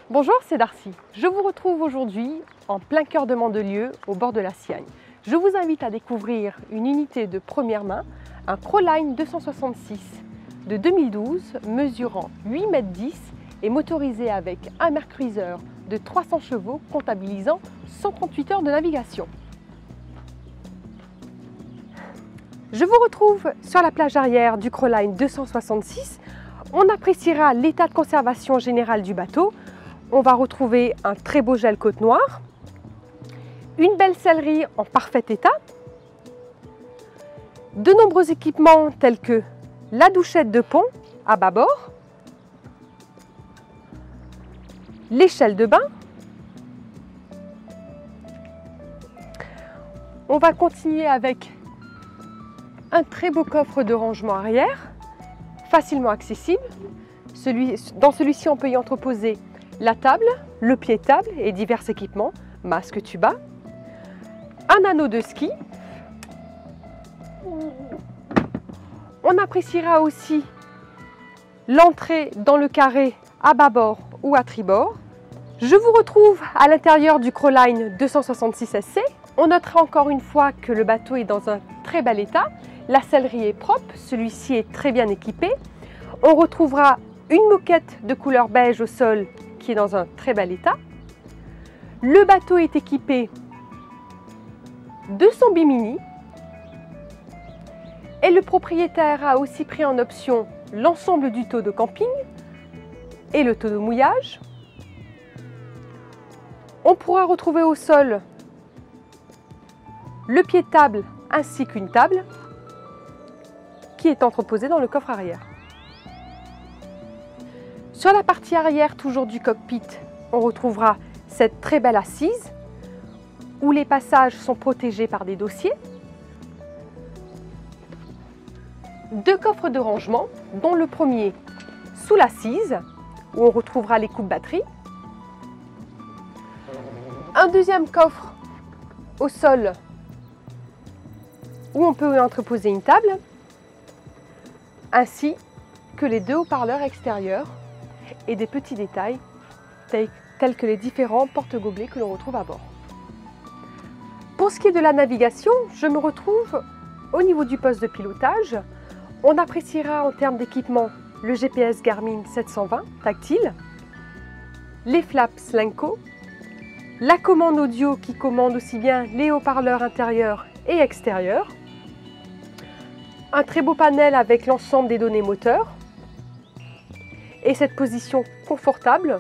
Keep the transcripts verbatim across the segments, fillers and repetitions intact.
Bonjour, c'est Darcy. Je vous retrouve aujourd'hui en plein cœur de Mandelieu, au bord de la Siagne. Je vous invite à découvrir une unité de première main, un Crowline deux cent soixante-six de deux mille douze, mesurant huit mètres dix et motorisé avec un mercruiseur de trois cents chevaux, comptabilisant cent trente-huit heures de navigation. Je vous retrouve sur la plage arrière du Crowline deux cent soixante-six. On appréciera l'état de conservation générale du bateau. On va retrouver un très beau gel côte noire, une belle sellerie en parfait état, de nombreux équipements tels que la douchette de pont à bâbord, l'échelle de bain. On va continuer avec un très beau coffre de rangement arrière, facilement accessible. Celui, dans celui-ci, on peut y entreposer la table, le pied-table et divers équipements, masque tuba, un anneau de ski. On appréciera aussi l'entrée dans le carré à bâbord ou à tribord. Je vous retrouve à l'intérieur du Crowline deux cent soixante-six S C. On notera encore une fois que le bateau est dans un très bel état. La sellerie est propre, celui-ci est très bien équipé. On retrouvera une moquette de couleur beige au sol qui est dans un très bel état. Le bateau est équipé de son bimini et le propriétaire a aussi pris en option l'ensemble du taux de camping et le taux de mouillage. On pourra retrouver au sol le pied de table ainsi qu'une table qui est entreposée dans le coffre arrière. Sur la partie arrière, toujours du cockpit, on retrouvera cette très belle assise où les passages sont protégés par des dossiers. Deux coffres de rangement, dont le premier sous l'assise où on retrouvera les coupes batterie. Un deuxième coffre au sol où on peut entreposer une table, ainsi que les deux haut-parleurs extérieurs et des petits détails tels que les différents porte-gobelets que l'on retrouve à bord. Pour ce qui est de la navigation, je me retrouve au niveau du poste de pilotage. On appréciera en termes d'équipement le G P S Garmin sept cent vingt tactile, les flaps Lenco, la commande audio qui commande aussi bien les haut-parleurs intérieurs et extérieurs, un très beau panel avec l'ensemble des données moteurs et cette position confortable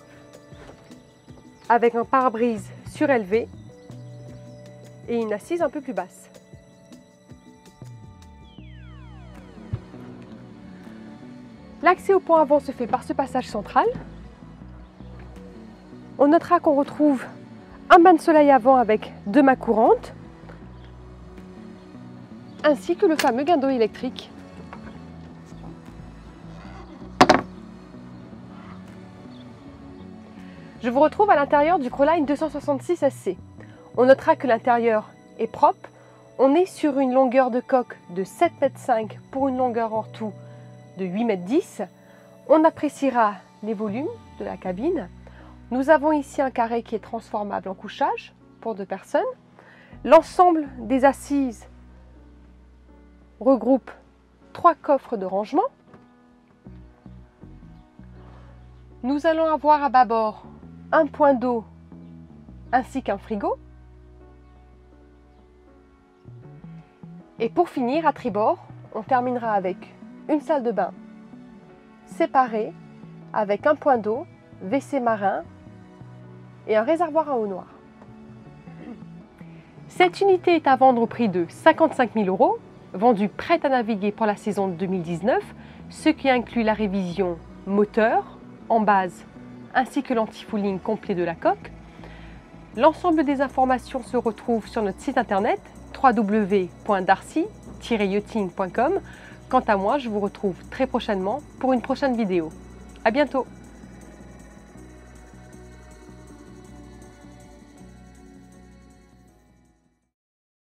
avec un pare-brise surélevé et une assise un peu plus basse. L'accès au pont avant se fait par ce passage central. On notera qu'on retrouve un bain de soleil avant avec deux mains courantes, ainsi que le fameux guindeau électrique. Je vous retrouve à l'intérieur du Crowline deux cent soixante-six S C. On notera que l'intérieur est propre. On est sur une longueur de coque de sept mètres cinq pour une longueur en tout de huit mètres dix. On appréciera les volumes de la cabine. Nous avons ici un carré qui est transformable en couchage pour deux personnes. L'ensemble des assises regroupe trois coffres de rangement. Nous allons avoir à bâbord un point d'eau ainsi qu'un frigo. Et pour finir, à tribord, on terminera avec une salle de bain séparée avec un point d'eau, W C marin et un réservoir à eau noire. Cette unité est à vendre au prix de cinquante-cinq mille euros, vendue prête à naviguer pour la saison deux mille dix-neuf, ce qui inclut la révision moteur en base ainsi que l'anti-fouling complet de la coque. L'ensemble des informations se retrouve sur notre site internet w w w point darcy tiret yachting point com. Quant à moi, je vous retrouve très prochainement pour une prochaine vidéo. À bientôt!